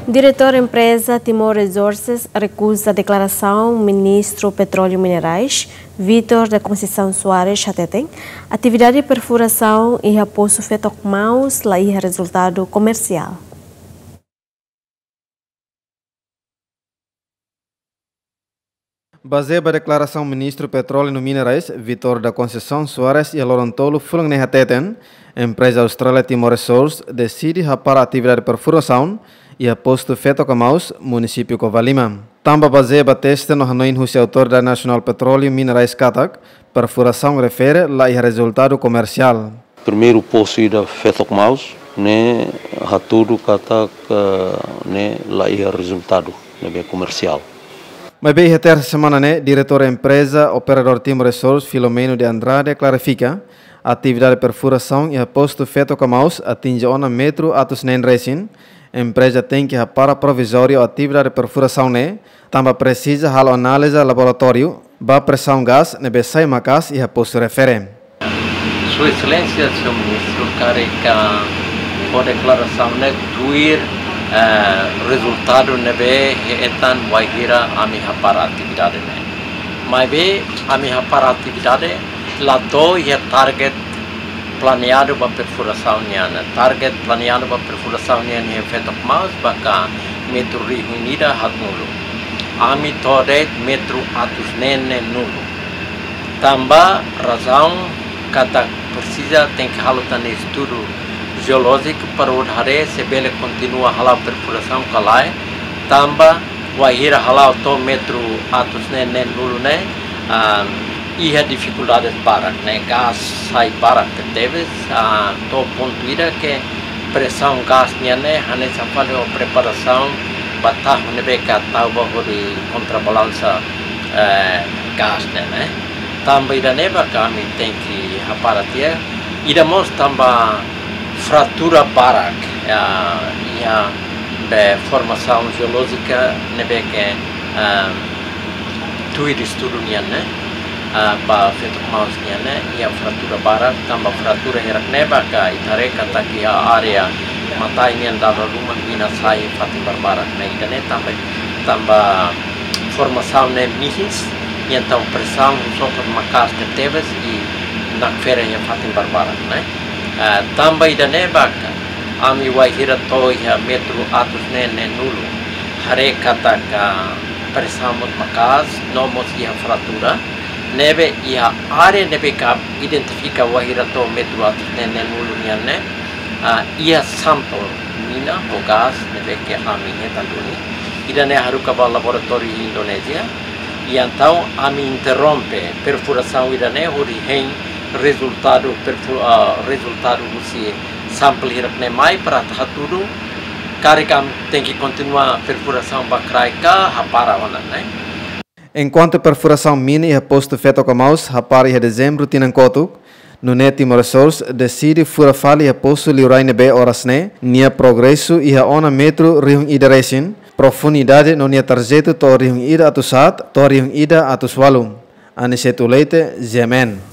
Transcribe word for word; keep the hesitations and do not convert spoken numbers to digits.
Diretor empresa Timor Resources recusa a declaração ministro Petróleo e Minerais, Vítor da Conceição Soares Chatetem, atividade de perfuração e raposo feito com mãos, lá e resultado comercial. Baseado na declaração ministro Petróleo e Minerais, Vítor da Conceição Soares e Lorontolo Fulang Nehateten, empresa Austrália Timor Resources decide rapar a atividade de perfuração e a posto feito com mãos, município Covalima. Também baseado na teste no Hanoi Husi Autoridade Nacional Petróleo e Minerais Katak, perfuração refere lá e resultado comercial. Primeiro posto ida feito com mãos, né, haturu Katak, né, lá e resultado, né, comercial. Mas bem, a terça semana, né, diretor da empresa, operador Timor Resources, Filomeno de Andrade, clarifica a atividade de perfuração e a posto feito com mãos atinge um metro atos nem racing. A empresa tem que rapar provisório a atividade de perfuração, né, também precisa halo análise laboratório, ba pressão gás, nebe sai macas e a posto refere. Sua Excelência, senhor Ministro, carrega a declaração, né, tuir Uh, resultado nebe etan wahira ami hapara atividade ne mas be ami hapara atividade lá do e target planeado para perfuração niana target planeado para perfuração niana é feito mais baka metro rio unida hat nulo ami tore metro atus nene nulo tamba razão kata precisa tem que halutan estudo geológico para o hare se bele continua halau perfuração calai tamba wahira halau to metro atus nene nulo ne e a dificuldades para né gás sai para que teve to ponto ira que pressão gás né hane sapale o preparação batah nebe ka tau bahwa di contrabalança gás né tamba ira neba kami tem que aparatia ira mos tamba fratura barak ya ya be formação geológica nebe que tu estudo niane ba feito maus niane ya fratura barak tambah fratura herak neba ka itare kata ki area mata ini andava rumah mina sai fatim barbarak na idane tambah tambah formação ne mihis então pressão sobre macas que teves e na feira ya fatim barbarak né Uh, também da nebaka ami wahira toya metro atus nene nulo hare kata ka persamut makas nomos ia fratura nebe ia are nebe ka identifica wahira to metro atus nene nulo niane uh, ia sampel mina o gas nebe ke ami netanduni idane haruka ba laboratório Indonésia e então ami interrompe perfuração idane hori hen resultado uh, resultado se sample hirak ne mai para tudo caricam tem que continuar perfuração bacraica rapara wana né. Enquanto perfuração mina e posto feito com mãos rapara em dezembro tinan kotuk no net Timor Resources decide fura fali e posto liurai nebe horas ne nia progresso e a ona metro riung ida resin profundidade no nia tarjeto to riung ida atusat to riung ida atus walum anisetu leite zemen.